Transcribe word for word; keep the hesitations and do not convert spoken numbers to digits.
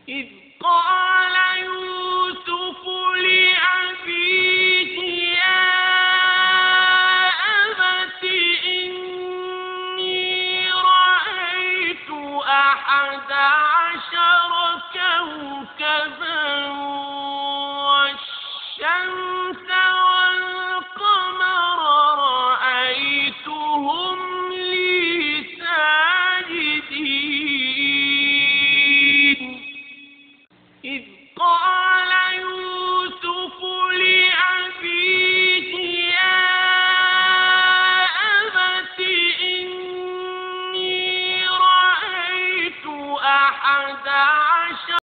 إذ قال يوسف لأبيه يا أبت إني رأيت أحد عشر كوكبا